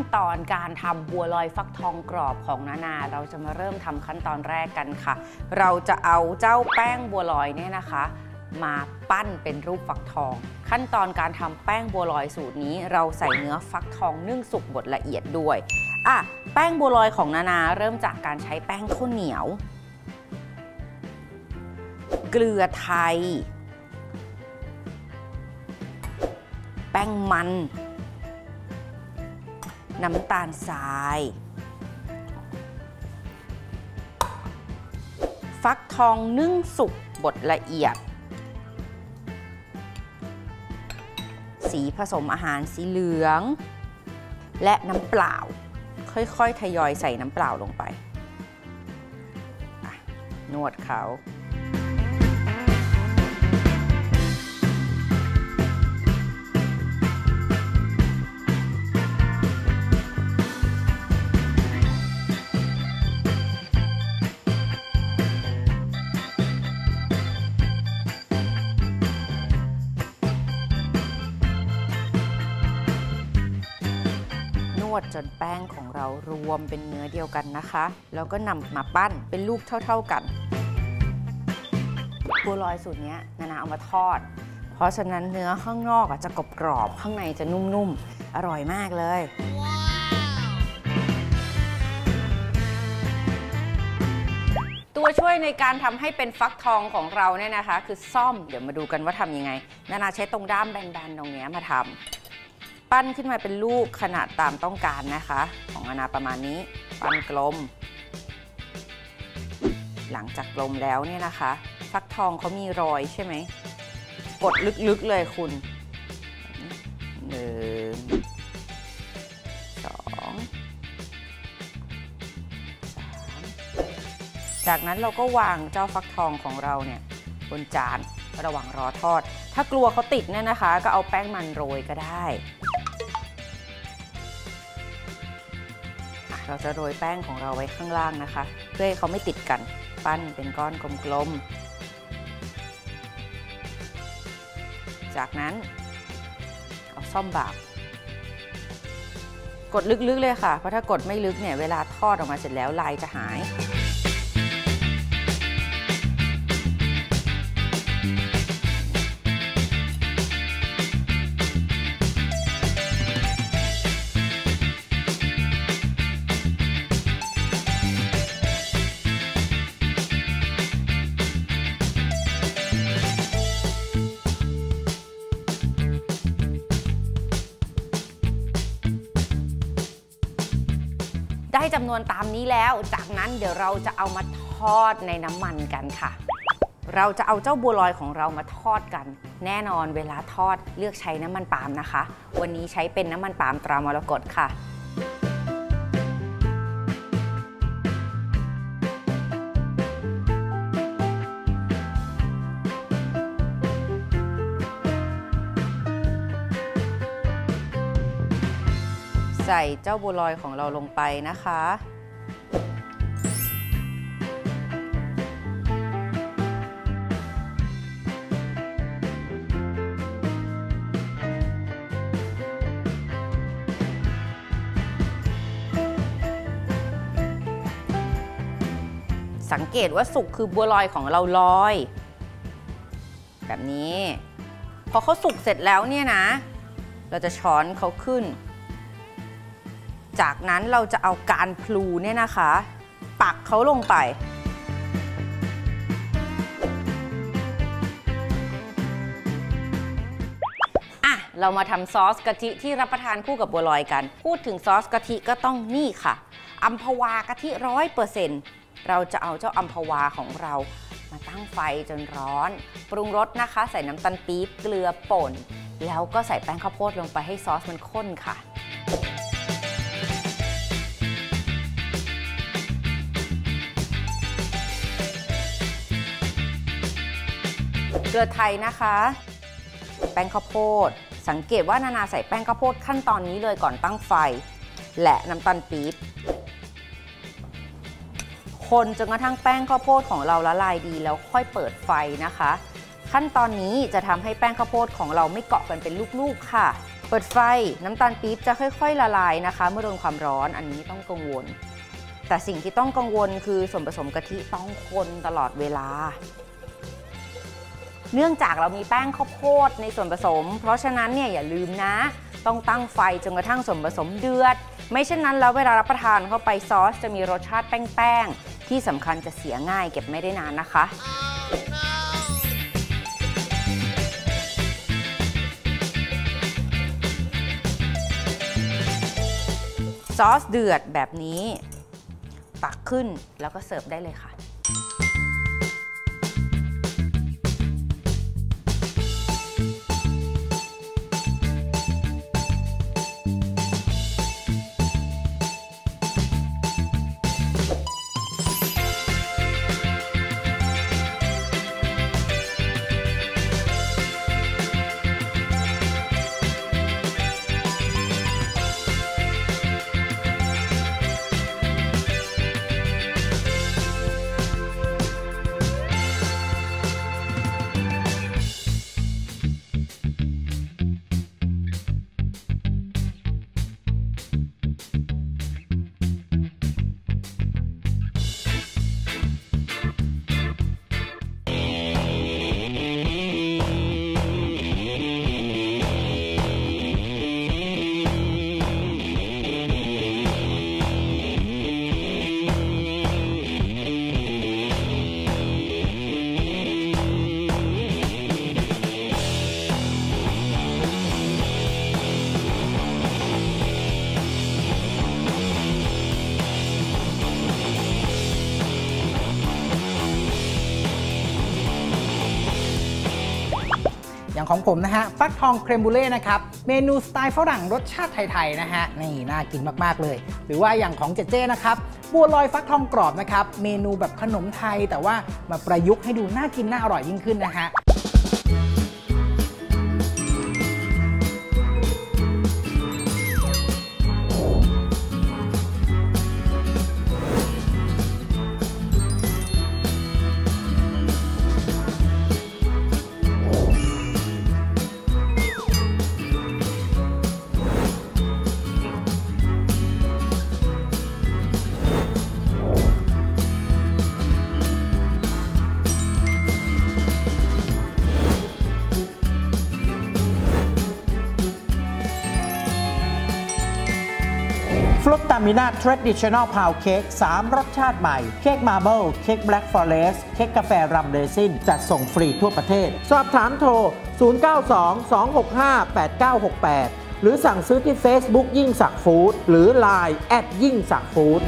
ตอนการทำบัวลอยฟักทองกรอบของนานาเราจะมาเริ่มทำขั้นตอนแรกกันค่ะเราจะเอาเจ้าแป้งบัวลอยเนี่ยนะคะมาปั้นเป็นรูปฟักทองขั้นตอนการทำแป้งบัวลอยสูตรนี้เราใส่เนื้อฟักทองนึ่งสุกบดละเอียดด้วยแป้งบัวลอยของนานาเริ่มจากการใช้แป้งข้าวเหนียวเกลือไทยแป้งมันน้ำตาลทรายฟักทองนึ่งสุกบดละเอียดสีผสมอาหารสีเหลืองและน้ำเปล่าค่อยๆทยอยใส่น้ำเปล่าลงไปนวดเขาจนแป้งของเรารวมเป็นเนื้อเดียวกันนะคะแล้วก็นำมาปั้นเป็นลูกเท่าๆกันบัวลอยสูตรนี้นานาเอามาทอดเพราะฉะนั้นเนื้อข้างนอกจะกรอบๆข้างในจะนุ่มๆอร่อยมากเลย ตัวช่วยในการทำให้เป็นฟักทองของเราเนี่ยนะคะคือซ่อมเดี๋ยวมาดูกันว่าทำยังไงนานาใช้ตรงด้ามแบนๆตรงนี้มาทำปั้นขึ้นมาเป็นลูกขนาดตามต้องการนะคะของนานาประมาณนี้ปั้นกลมหลังจากกลมแล้วเนี่ยนะคะฟักทองเขามีรอยใช่ไหมกดลึกๆเลยคุณ1 2 3จากนั้นเราก็วางเจ้าฟักทองของเราเนี่ยบนจานระหว่างรอทอดถ้ากลัวเขาติดเนี่ยนะคะก็เอาแป้งมันโรยก็ได้เราจะโรยแป้งของเราไว้ข้างล่างนะคะเพื่อให้เขาไม่ติดกันปั้นเป็นก้อนกลมๆจากนั้นเอาซ่อมบากกดลึกๆเลยค่ะเพราะถ้ากดไม่ลึกเนี่ยเวลาทอดออกมาเสร็จแล้วลายจะหายได้จำนวนตามนี้แล้วจากนั้นเดี๋ยวเราจะเอามาทอดในน้ำมันกันค่ะเราจะเอาเจ้าบัวลอยของเรามาทอดกันแน่นอนเวลาทอดเลือกใช้น้ำมันปาล์มนะคะวันนี้ใช้เป็นน้ำมันปาล์มตรามรกตค่ะใส่เจ้าบัวลอยของเราลงไปนะคะสังเกตว่าสุกคือบัวลอยของเราลอยแบบนี้พอเขาสุกเสร็จแล้วเนี่ยนะเราจะช้อนเขาขึ้นจากนั้นเราจะเอาการพลูเนี่ยนะคะปักเขาลงไปเรามาทำซอสกะทิที่รับประทานคู่กับบัวลอยกันพูดถึงซอสกะทิก็ต้องนี่ค่ะอัมพวากะทิ100%เราจะเอาเจ้าอัมพวาของเรามาตั้งไฟจนร้อนปรุงรสนะคะใส่น้ำตาลปี๊บเกลือป่นแล้วก็ใส่แป้งข้าวโพดลงไปให้ซอสมันข้นค่ะเกลือไทยนะคะแป้งข้าวโพดสังเกตว่านานาใส่แป้งข้าวโพดขั้นตอนนี้เลยก่อนตั้งไฟและน้ำตาลปี๊บคนจนกระทั่งแป้งข้าวโพดของเราละลายดีแล้วค่อยเปิดไฟนะคะขั้นตอนนี้จะทำให้แป้งข้าวโพดของเราไม่เกาะกันเป็นลูกๆค่ะเปิดไฟน้ำตาลปี๊บจะค่อยๆละลายนะคะเมื่อโดนความร้อนอันนี้ต้องกังวลแต่สิ่งที่ต้องกังวลคือส่วนผสมกะทิต้องคนตลอดเวลาเนื่องจากเรามีแป้งข้าวโพดในส่วนผสมเพราะฉะนั้นเนี่ยอย่าลืมนะต้องตั้งไฟจนกระทั่งส่วนผสมเดือดไม่เช่นนั้นแล้วเวลารับประทานเข้าไปซอสจะมีรสชาติแป้งๆที่สำคัญจะเสียง่ายเก็บไม่ได้นานนะคะซอสเดือดแบบนี้ตักขึ้นแล้วก็เสิร์ฟได้เลยค่ะอย่างของผมนะฮะฟักทองเครมบูเล่นะครับเมนูสไตล์ฝรั่งรสชาติไทยๆนะฮะนี่น่ากินมากๆเลยหรือว่าอย่างของเจเจ้นะครับบัวลอยฟักทองกรอบนะครับเมนูแบบขนมไทยแต่ว่ามาประยุกต์ให้ดูน่ากินน่าอร่อยยิ่งขึ้นนะฮะฟลุตตามิน่า Traditional Pound Cake 3 รสชาติใหม่เค้กมาร์เบิลเค้กแบล็กฟอเรสต์เค้กกาแฟรัมเรซินจัดส่งฟรีทั่วประเทศสอบถามโทร 0922658968 หรือสั่งซื้อที่ Facebook ยิ่งศักดิ์ฟู้ดหรือ Line ยิ่งศักดิ์ฟู้ด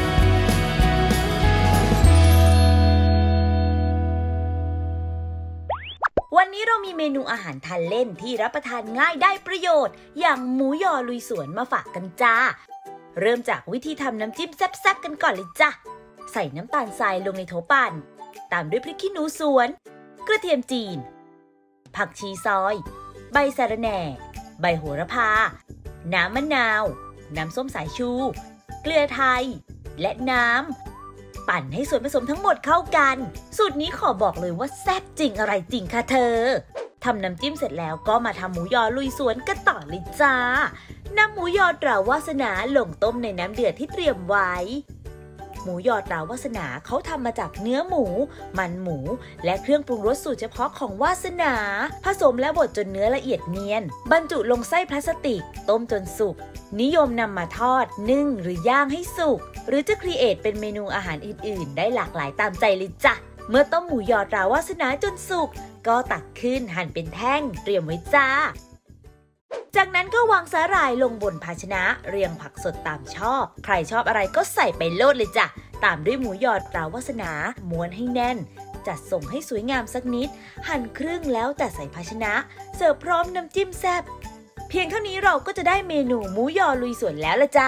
วันนี้เรามีเมนูอาหารทานเล่นที่รับประทานง่ายได้ประโยชน์อย่างหมูยอลุยสวนมาฝากกันจ้าเริ่มจากวิธีทำน้ำจิ้มแซ่บๆกันก่อนเลยจ้ะใส่น้ำตาลทรายลงในโถปั่นตามด้วยพริกขี้หนูสวนกระเทียมจีนผักชีซอยใบสะระแหน่ใบโหระพาน้ำมะนาวน้ำส้มสายชูเกลือไทยและน้ำปั่นให้ส่วนผสมทั้งหมดเข้ากันสูตรนี้ขอบอกเลยว่าแซ่บจริงอะไรจริงค่ะเธอทำน้ำจิ้มเสร็จแล้วก็มาทำหมูยอลุยสวนกันต่อเลยจ้านำหมูยอตราวาสนาลงต้มในน้ำเดือดที่เตรียมไว้หมูยอตราวาสนาเขาทำมาจากเนื้อหมูมันหมูและเครื่องปรุงรสสูตรเฉพาะของวาสนาผสมและบดจนเนื้อละเอียดเนียนบรรจุลงไส้พลาสติกต้มจนสุกนิยมนำมาทอดนึ่งหรือย่างให้สุกหรือจะครีเอทเป็นเมนูอาหารอื่นๆได้หลากหลายตามใจเลยจ้ะเมื่อต้มหมูยอตราวาสนาจนสุกก็ตักขึ้นหั่นเป็นแท่งเตรียมไว้จ้าจากนั้นก็วางสาหร่ายลงบนภาชนะเรียงผักสดตามชอบใครชอบอะไรก็ใส่ไปโลดเลยจ้ะตามด้วยหมูยอตราวาสนาม้วนให้แน่นจัดส่งให้สวยงามสักนิดหั่นครึ่งแล้วแต่ใส่ภาชนะเสิร์ฟพร้อมน้ำจิ้มแซ่บเพียงเท่านี้เราก็จะได้เมนูหมูยอลุยสวนแล้วละจ้า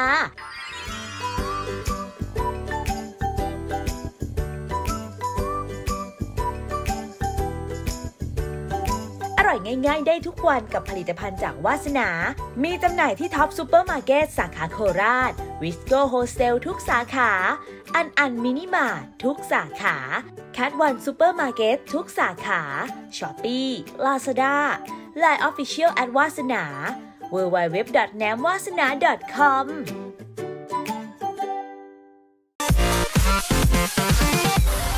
อร่อยง่ายๆได้ทุกวันกับผลิตภัณฑ์จากวาสนามีจำหน่ายที่ท็อปซูเปอร์มาร์เก็ตสาขาโคราชวิสโก้โฮเซลทุกสาขาอันมินิมาร์ททุกสาขาแคทวันซูเปอร์มาร์เก็ตทุกสาขาช้อปปี้ลาซาด้าไลน์ออฟฟิเชียลแอดวาสนา www.namwasana.com